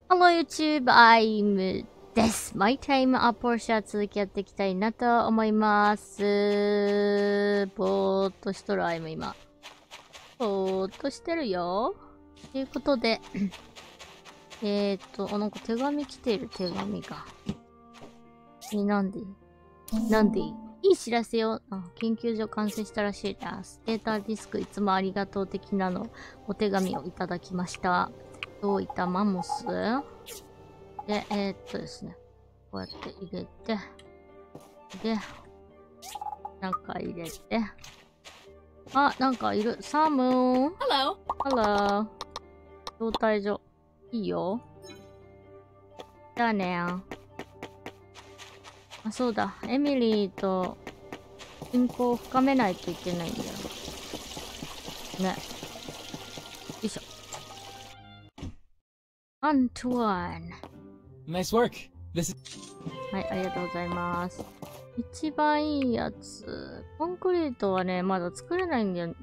Hello YouTube, I'm です。マイタイムアポーシャ続きやっていきたいなと思います。ぼーっとしとる、今。ぼーっとしてるよ。ということで、なんか手紙来てる、手紙が。なんでいい知らせよ。研究所完成したらしいです。データディスクいつもありがとう的なの、お手紙をいただきました。どういったマンモスで、ですね。こうやって入れて、で、なんか入れて、あ、なんかいる。サムーン。Hello。招待所。いいよ。じゃあね。あ、そうだ。エミリーと、親交を深めないといけないんだよ。ね。よいしょ。アントワーン。 Nice work. This is はい、ありがとうございます。一番いいやつ。コンクリートはね、まだ作れないんだよ。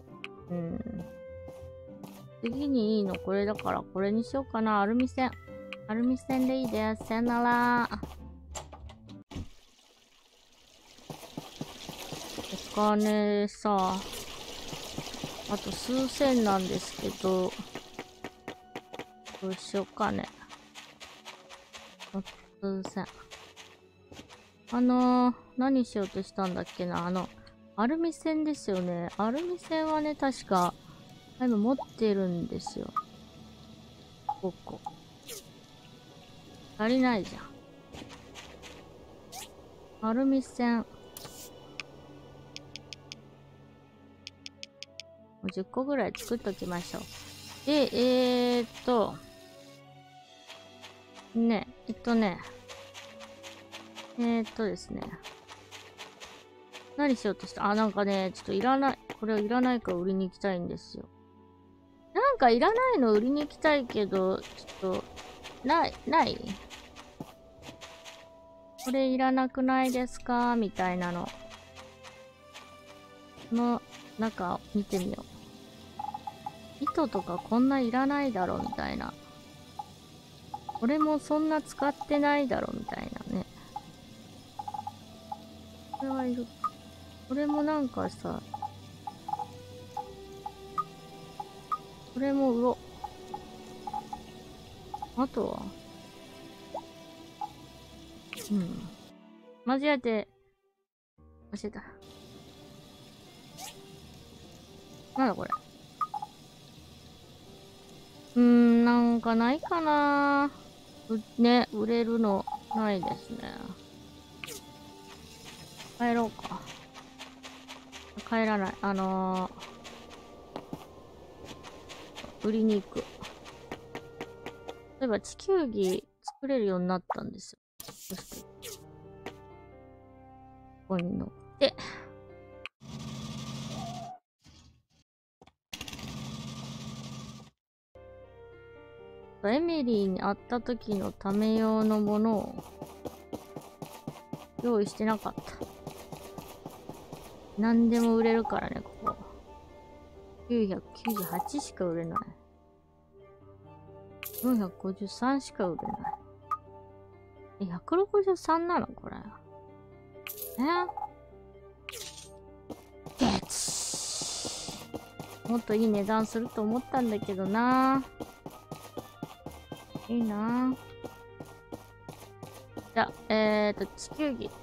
次にいいのこれだから、これにしようかな。アルミ線。アルミ線でいいです。さよなら。お金さ、あと数千なんですけど、どうしようかね。数千。何しようとしたんだっけな。アルミ線ですよね。アルミ線はね、確か、今持ってるんですよ。5個。足りないじゃん。アルミ線。もう10個ぐらい作っときましょう。で、ですね。何しようとした？あ、なんかね、ちょっといらない。これいらないから売りに行きたいんですよ。なんかいらないの売りに行きたいけど、ちょっと、ないこれいらなくないですかみたいなの。この中見てみよう。糸とかこんないらないだろみたいな。これもそんな使ってないだろみたいなね。これはいる。これもなんかさ、これも売ろう。あとは間違えて、教えた。なんだこれ。なんかないかなね、売れるのないですね。帰ろうか。帰らない。売りに行く。例えば地球儀作れるようになったんですよ。そして、ここに乗って、エミリーに会った時のため用のものを用意してなかった。何でも売れるからね、ここ。998しか売れない。453しか売れない。163なのこれ。もっといい値段すると思ったんだけどな。いいな。じゃあ、地球儀。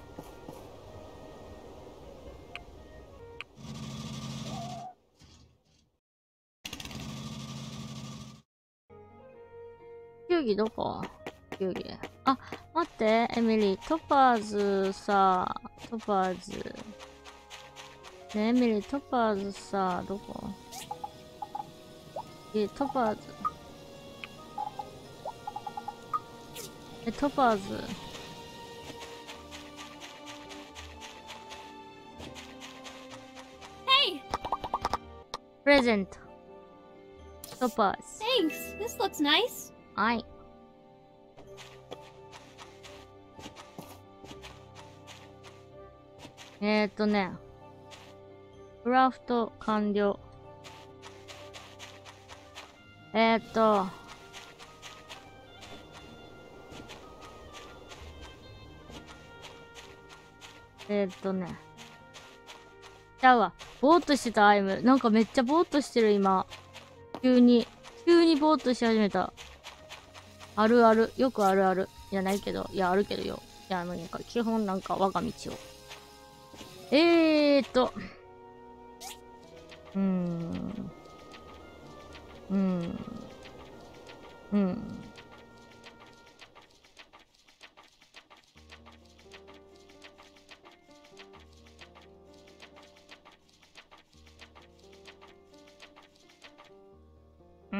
地球儀どこ？地球儀。あ、待って、エミリー。トパーズさ、トパーズ。ねえ、エミリー、トパーズさ、どこ？トパーズ。トパーズ。 Hey! プレゼント。トパーズ。 Thanks. This looks nice. はい。クラフト完了。 ね。ちゃうわ。ぼーっとしてたアイム。なんかめっちゃぼーっとしてる今。急にぼーっとし始めた。あるある。よくあるある。いや、ないけど。いや、あるけどよ。いや、なんか、基本なんか我が道を。うーん。うん。うん。うん。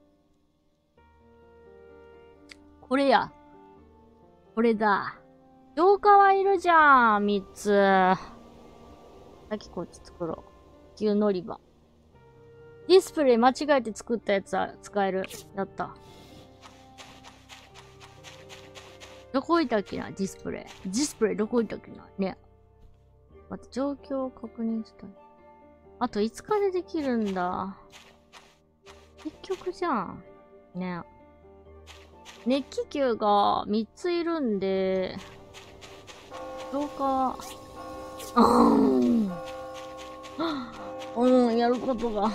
これや。これだ。浄化はいるじゃん、3つ。さっきこっち作ろう。牛乗り場。ディスプレイ間違えて作ったやつは使える。やった。どこ置いたっけな、ディスプレイ。ディスプレイどこ置いたっけな。ね。待って、状況を確認したい。あと5日でできるんだ。結局じゃん。ね。熱気球が3ついるんで、浄化、やることが。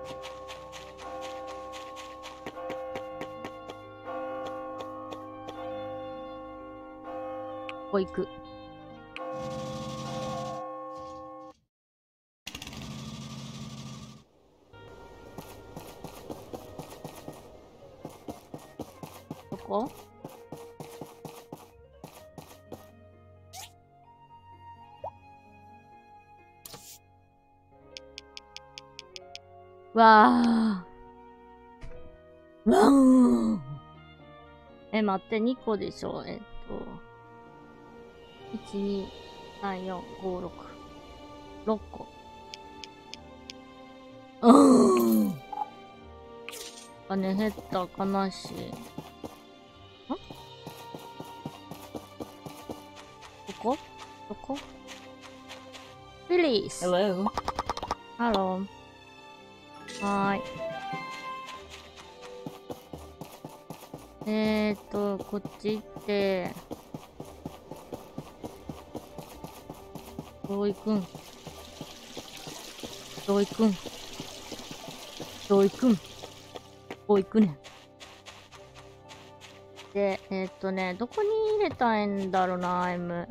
ここ行く。どこ？わー。わー。待って、2個でしょ。1、2、3、4、5、6。6個。金減った、悲しい。どこリリース。 Hello. ハロー。はーい。こっち行って、どう行くんどう行くんどう行くんこう行くねん。で、どこに入れたいんだろうな、アイム。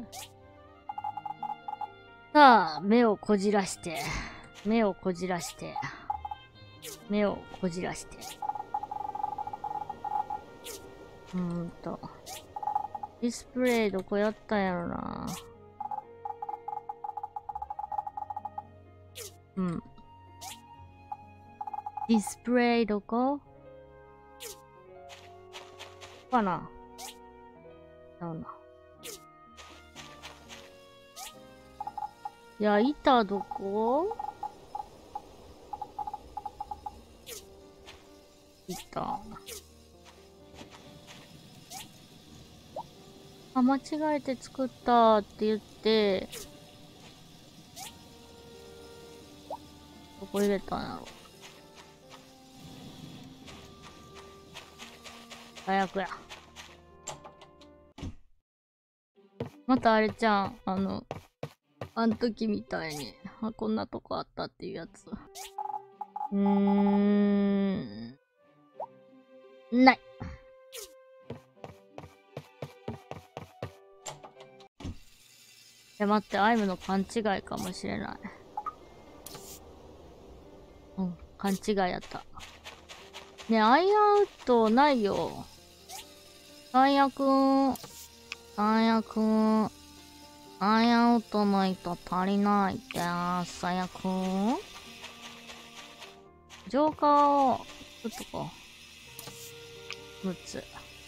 さあ、目をこじらして。目をこじらして。目をこじらして。ディスプレイどこやったんやろな。うん。ディスプレイどこかな。だな。いや、板どこ板。あ、間違えて作ったって言って、どこ入れたんやろ。最悪や。またあれじゃん。あの時みたいに、あ、こんなとこあったっていうやつ。ない。待って、アイムの勘違いかもしれない。勘違いやった。ねえ、アイアンウッドないよ。サイヤくん。アイアンウッドないと足りないって、サイヤくん。ジョーカーを、打っとこう。6つ。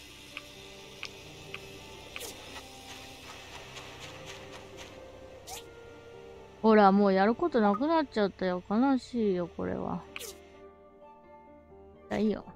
ほら、もうやることなくなっちゃったよ。悲しいよ、これは。じゃあいいよ。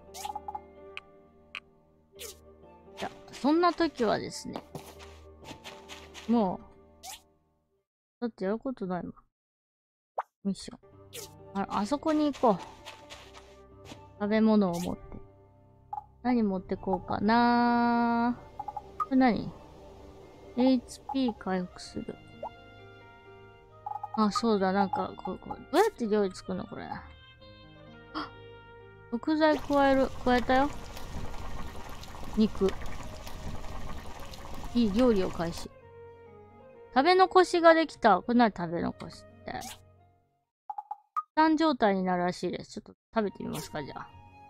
じゃあ、そんな時はですね。もう、だってやることないもん。ミッション。あそこに行こう。食べ物を持って。何持ってこうかな。これ何？ HP 回復する。 あ、そうだ、なんか、これ、どうやって料理作るのこれ。あ、食材加えたよ。肉。いい、料理を開始。食べ残しができた。これ何食べ残しって。死状態になるらしいです。ちょっと食べてみますか、じゃ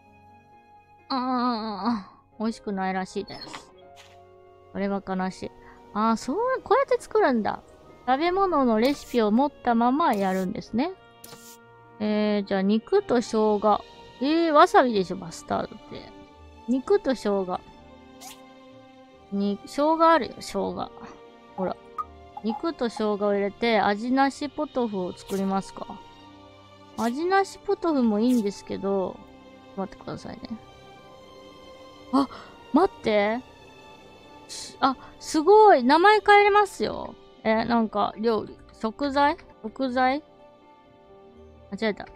あ。美味しくないらしいです。これは悲しい。こうやって作るんだ。食べ物のレシピを持ったままやるんですね。じゃあ肉と生姜。わさびでしょ、マスタードって。肉と生姜。生姜あるよ、生姜。ほら。肉と生姜を入れて、味なしポトフを作りますか。味なしポトフもいいんですけど、待ってくださいね。あ、待って。あ、すごい。名前変えれますよ。なんか、料理。食材間違えた。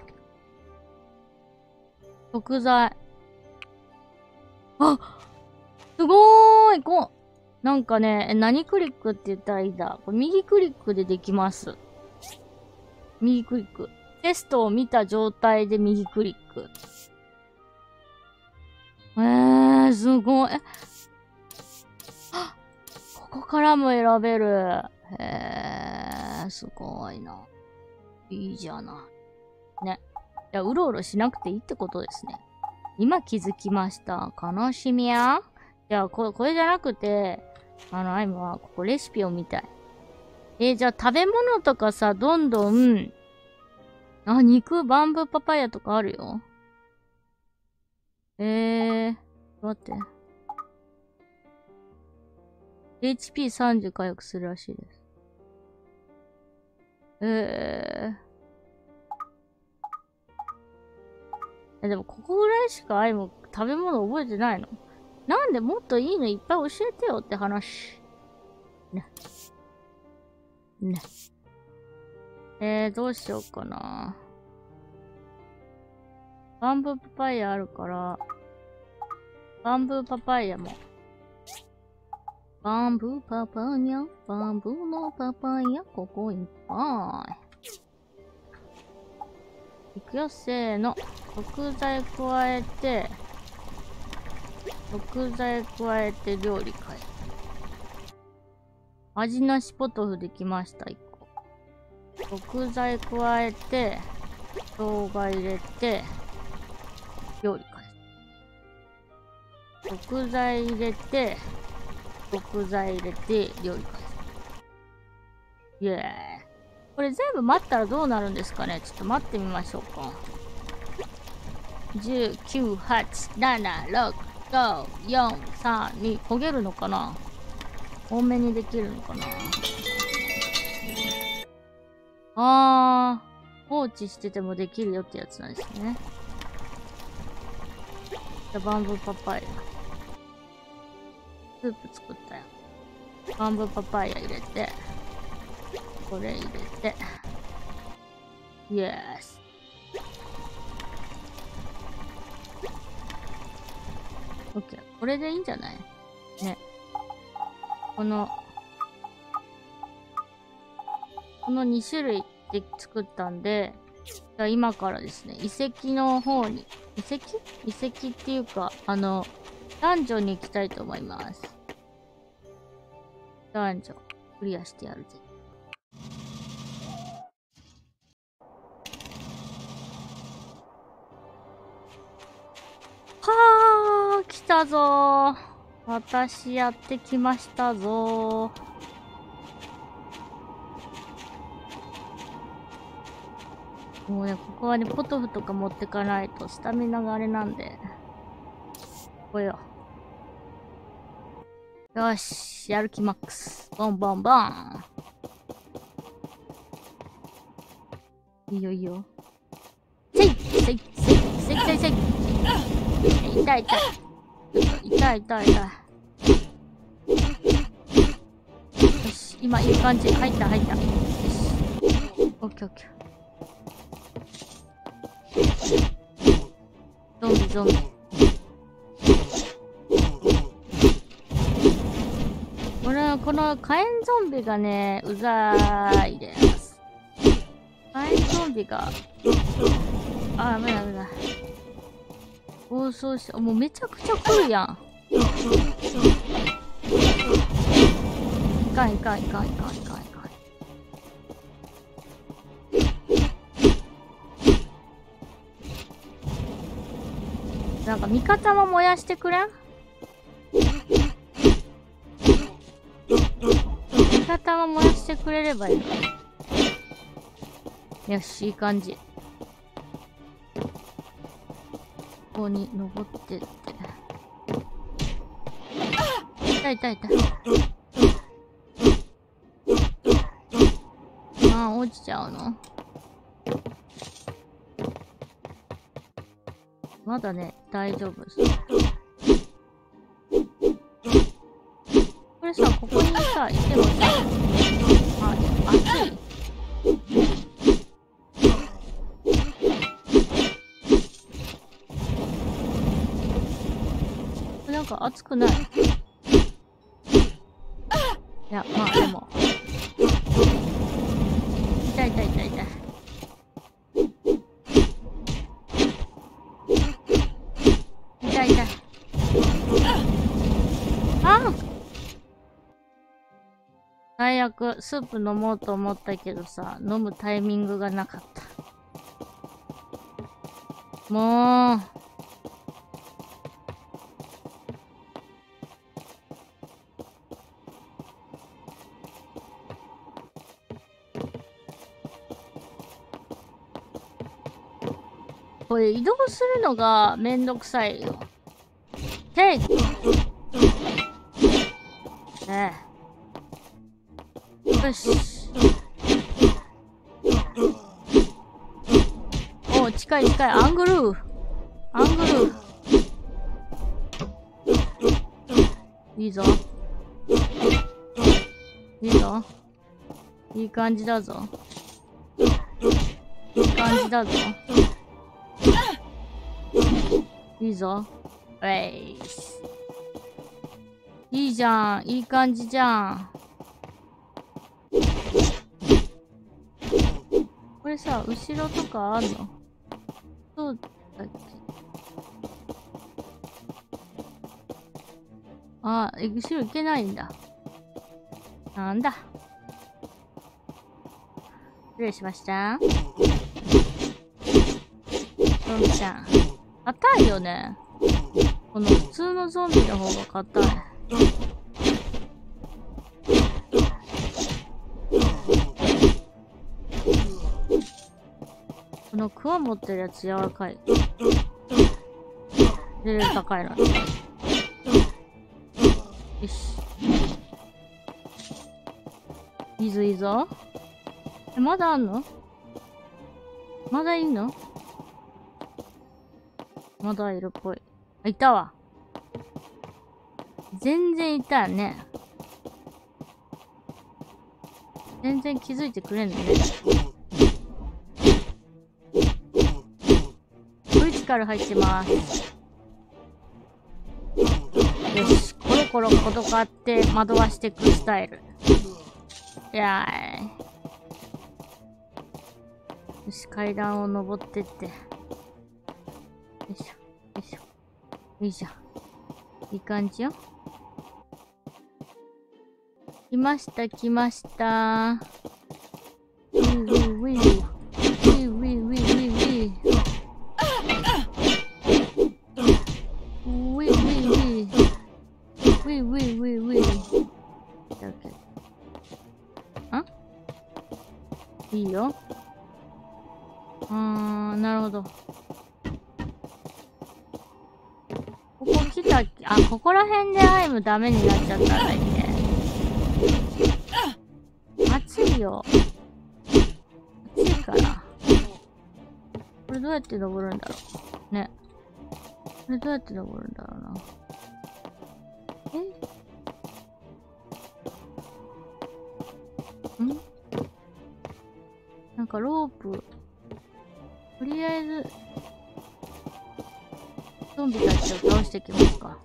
食材。あ、すごーい。なんかね、何クリックって言ったらいいんだ。これ右クリックでできます。右クリック。テストを見た状態で右クリック。すごい。ここからも選べる。すごいな。いいじゃない。ね。いや、うろうろしなくていいってことですね。今気づきました。悲しみや。いや、これじゃなくて、アイムはここレシピを見たい。じゃあ食べ物とかさ、どんどん、肉、バンブーパパイヤとかあるよ。待って。HP30 回復するらしいです。でもここぐらいしかアイム食べ物覚えてないの。なんでもっといいのいっぱい教えてよって話。ね。どうしようかな。バンブーパパイヤあるから、バンブーパパイヤも。バンブーパパイヤ、バンブーのパパイヤ、ここいっぱい。いくよ、せーの。食材加えて料理変える。味なしポトフできました、1個。食材加えて、生姜入れて、料理変える。食材入れて、料理変える。イエーイ。これ全部待ったらどうなるんですかね。ちょっと待ってみましょうか。10、9、8、7、6、5、4、3、2、焦げるのかな。多めにできるのかな。放置しててもできるよってやつなんですね。じゃバンブーパパイヤ。スープ作ったよ。バンブーパパイヤ入れて、これ入れて、イエス。オッケー。これでいいんじゃないね。この2種類で作ったんで、じゃあ今からですね、遺跡の方に、遺跡っていうか、ダンジョンに行きたいと思います。ダンジョン、クリアしてやるぜ。はー、来たぞー。私やってきましたぞー。もうね、ここはね、ポトフとか持ってかないとスタミナがあれなんで。これよ。よし、やる気マックス。ボンボンボン。いいよいいよ。せいせいせいせいせいせい。痛い痛い。痛い痛い痛い。よし、今いい感じ。入った。よし。オッケーオッケー。ゾンビ。この火炎ゾンビがね、うざいです。 ゾンビが、あ、危ない危ない。暴走して、もうめちゃくちゃ来るやん。いかんいかんいかんいかんいかんいかんいかん。なんか味方も燃やしてくれん？味方も燃やしてくれればいいの。よし、いい感じ。ここに登ってって。痛い痛い痛い。ああ、落ちちゃうの？まだね、大丈夫です。これさ、ここにさ、いてもさ、あ、熱い？なんか熱くない？いや、まあでも。痛い痛い痛い痛い。痛い痛い。あ！最悪、スープ飲もうと思ったけどさ、飲むタイミングがなかった。もう。これ移動するのがめんどくさいよ。ヘイ！よし。お、近い近い。アングルー。アングルー。いいぞ。いいぞ。いい感じだぞ。いい感じだぞ。いいぞ。いいじゃん。いい感じじゃん。これさ、後ろとかあんの？そうだっけ？あ、後ろ行けないんだ。なんだ。失礼しました。ゾンビちゃん。硬いよね。この普通のゾンビの方が硬い。このクワ持ってるやつ柔らかい。レベル高いな。よし。いいぞいいぞ。まだあんの？まだいんの？まだいるっぽい。あ、いたわ。全然いたよね。全然気づいてくれんのね。クリティカル入ってます。よし、コロコロことかって惑わしてくスタイル。いやーい。よし、階段を登ってって。よいしょ、よいしょ。いいじゃん。いい感じよ。来ました、来ました。ウィウィウィウ。ウィウィウィウィウィウィ。ウィウィウィウィウィ。ウィウィウィウィ。あ？いいよ。なるほど。ここ来たっけ？あ、ここら辺でアイムダメになっちゃったんだっけ？暑いよ。暑いから。これどうやって登るんだろうね。これどうやって登るんだろうな。なんかロープ。とりあえず、ゾンビたちを倒していきますか。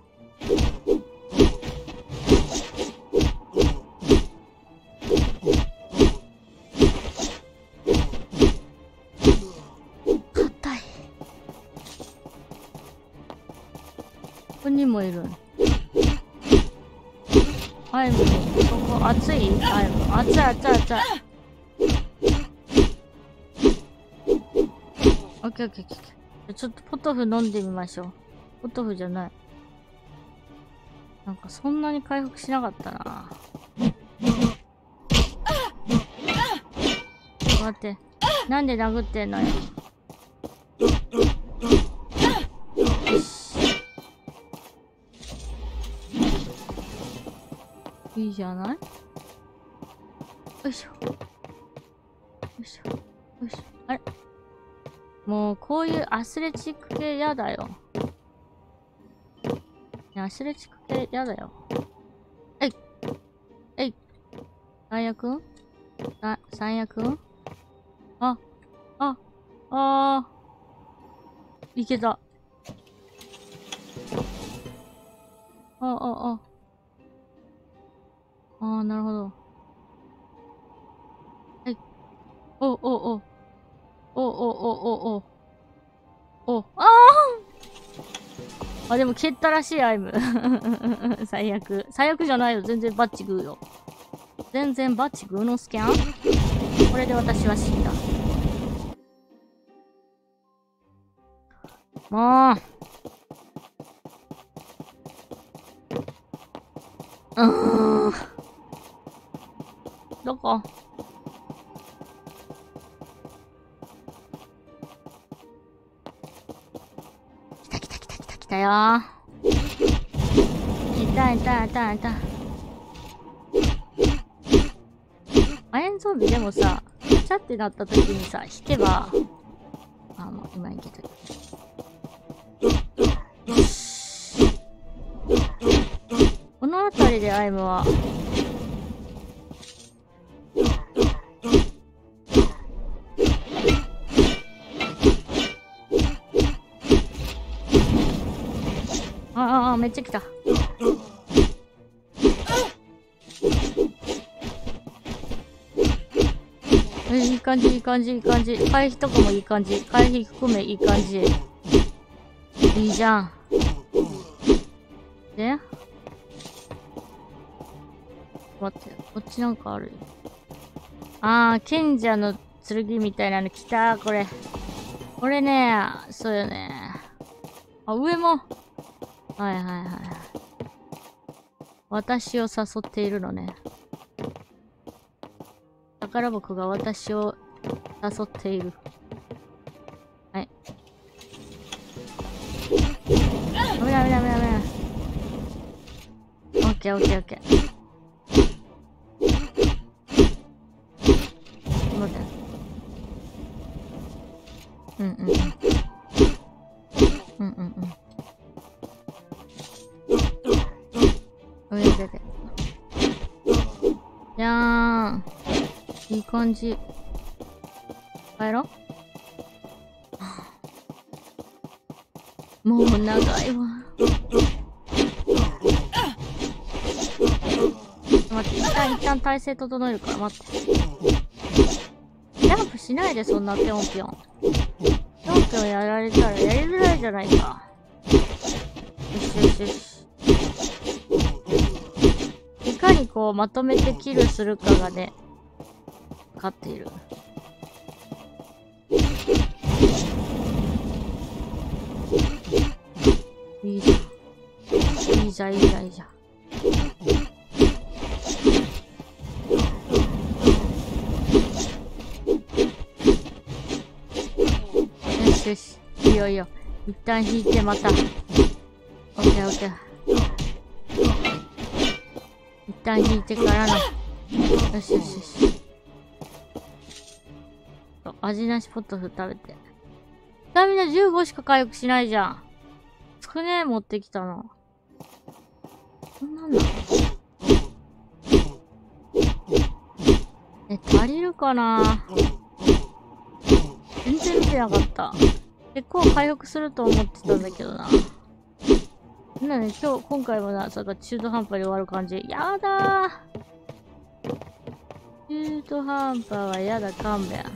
アイム、ここ熱い？アイム、熱い熱い熱い。オッケーオッケーオッケー。ちょっとポトフ飲んでみましょう。ポトフじゃない。なんかそんなに回復しなかったな。待って。なんで殴ってんのよ。よし。いいじゃない？よいしょ。よいしょ。よいしょ。あれ？もうこういうアスレチック系やだよ。アスレチック系やだよ。えい。えい。三役くん？三役くん？いけた。なるほど。はい。でも蹴ったらしい、アイム。最悪。最悪じゃないよ。全然バッチグーよ。全然バッチグーのスキャン？これで私は死んだ。もう。どこ？来たよー。痛い。亜鉛ゾンビでもさ、チャってなった時にさ、引けば、もう今いけた。この辺りでアイムは、めっちゃ来た。いい感じ。回避とかもいい感じ。回避含めいい感じ。いいじゃん。で？待って、こっちなんかあるよ。賢者の剣みたいなの来たこれ。これね、そうよね。上も。はい。私を誘っているのね。宝箱が私を誘っている。はい。危ない。オッケー。待って。じゃーん。いい感じ。帰ろう。もう長いわ。待って、一旦体勢整えるから待って。ジャンプしないでそんなぴょんぴょん。ぴょんぴょんやられたらやりづらいじゃないか。よし。いかにこうまとめてキルするかがね、分かっている。いいじゃん。よし。いいよ。一旦引いてまた。オッケー。一旦引いてからの。よし。味なしポトフ食べて。スタミナ15しか回復しないじゃん。少ねえ持ってきたの。こんなんだ。足りるかな？全然見てなかった。結構回復すると思ってたんだけどな。今回もな、中途半端に終わる感じ。やだー。中途半端はやだ、勘弁。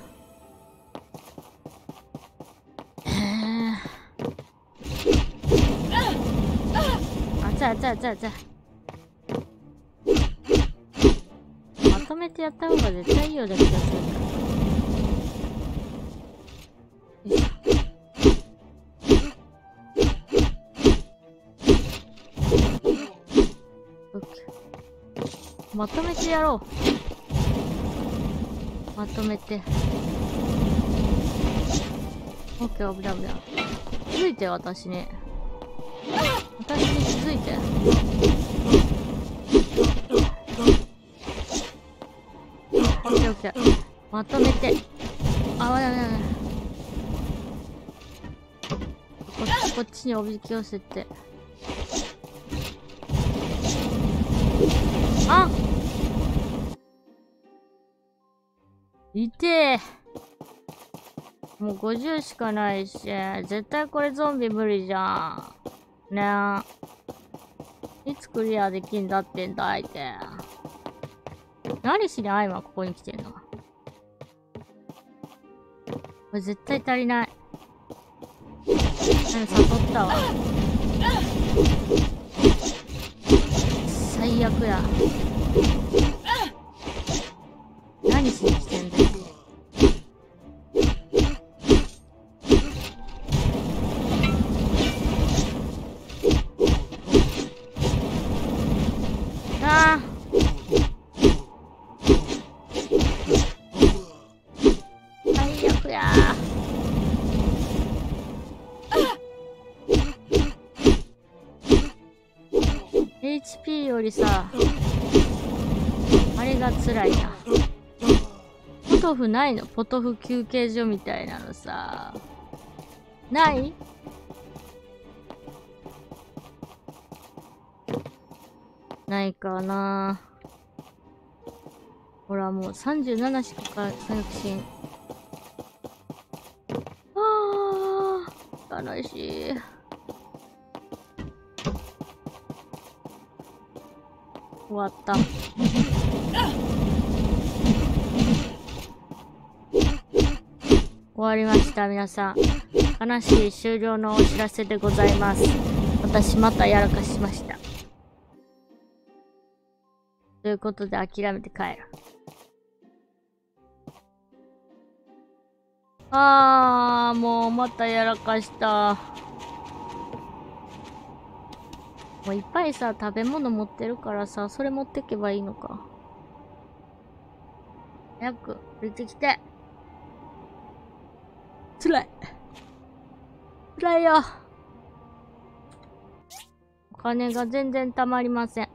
熱い。 とめてやった方が絶対いいような気がする。よいしょ。オッケー。まとめてやろう。まとめて。オッケー、危ない危ない。気づいて、私に。私に気づいて。オッケーオッケー。まとめて。あ、ダメダメ。こっちにおびき寄せて。あっ、いてえ。もう50しかないし、絶対これゾンビ無理じゃん。ねえ。いつクリアできんだってんだ、相手。何しにアイマここに来てんの？これ絶対足りない。何悟ったわ。最悪や。何しに来てんだよ。ああ。最悪や。HP よりさ、あれが辛いな。ポトフないの？ポトフ休憩所みたいなのさ。ない？ないかな。ほら、もう37しか回復しん。あー、悲しい。終わった。終わりました、皆さん。悲しい終了のお知らせでございます。私またやらかしました。ということで諦めて帰る。もうまたやらかした。もういっぱいさ、食べ物持ってるからさ、それ持ってけばいいのか。早く降りてきて。辛い。辛いよ。お金が全然貯まりません。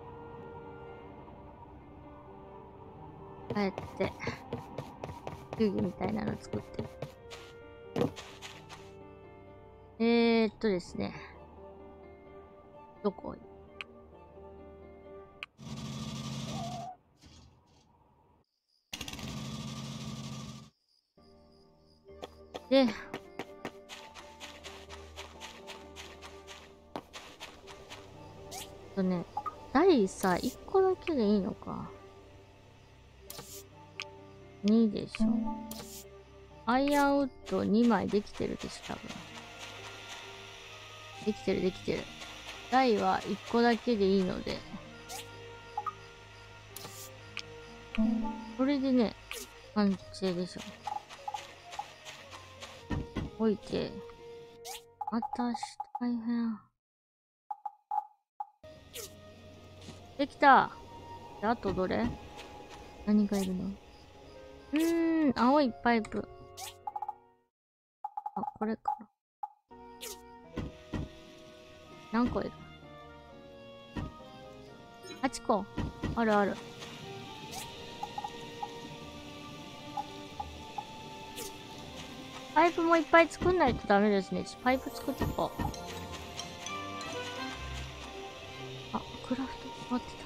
帰って、遊戯みたいなの作ってる。ですね。どこ？で、台さ、1個だけでいいのか。2でしょ。アイアンウッド2枚できてるでしょ、多分。できてるできてる。台は1個だけでいいので。これでね、完成でしょ。置いて。私、大変。できた。で、あとどれ？何がいるの？青いパイプ。あ、これかな。何個いる？ 8 個。あるある。パイプもいっぱい作んないとダメですね。パイプ作っとこう。あ、クラフト待って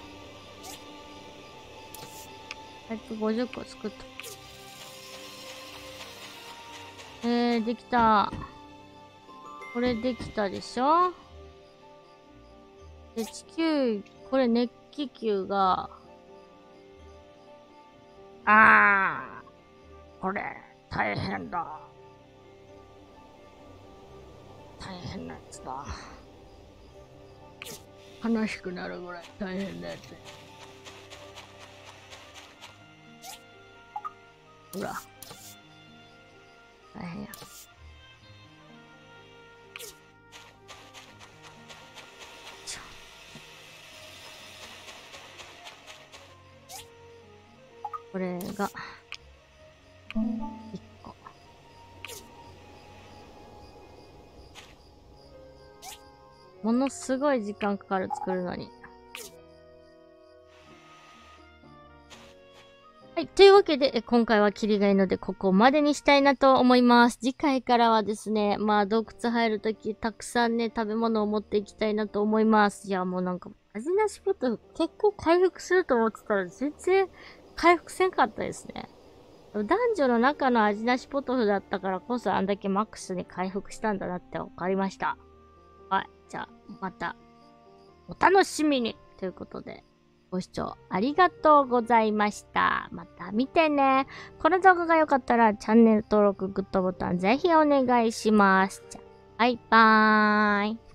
た。パイプ50個作っと。できた。これできたでしょ？で、地球、これ熱気球が、これ、大変だ。大変なやつだ。悲しくなるぐらい大変なやつ。 ほら。大変や。これが、1個。ものすごい時間かかる、作るのに。はい。というわけで、今回はキリがいいので、ここまでにしたいなと思います。次回からはですね、まあ、洞窟入るとき、たくさんね、食べ物を持っていきたいなと思います。いや、もうなんか、味なしポテト結構回復すると思ってたら、全然回復せんかったですね。男女の中の味なしポトフだったからこそ、あんだけマックスに回復したんだなって分かりました。はい。じゃあ、また、お楽しみにということで。ご視聴ありがとうございました。また見てね。この動画が良かったらチャンネル登録、グッドボタンぜひお願いします。じゃあ、バイバーイ。